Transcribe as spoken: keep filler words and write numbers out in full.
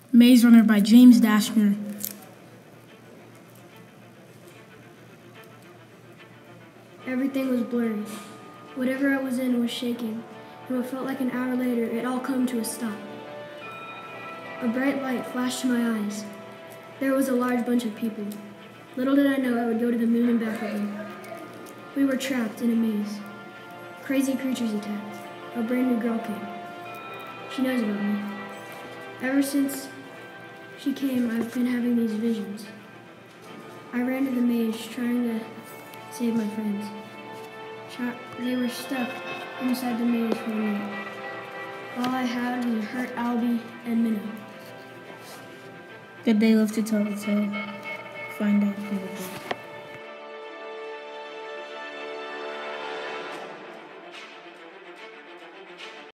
Maze Runner by James Dashner. Everything was blurry. Whatever I was in was shaking, and what felt like an hour later, it all came to a stop. A bright light flashed to my eyes. There was a large bunch of people. Little did I know I would go to the moon and back again. We were trapped in a maze. Crazy creatures attacked. A brand new girl came. She knows about me. Ever since she came, I've been having these visions. I ran to the maze trying to save my friends. They were stuck inside the maze for a minute. All I had was a hurt Albie and Minnow. Did they live to tell the tale? Find out in the book.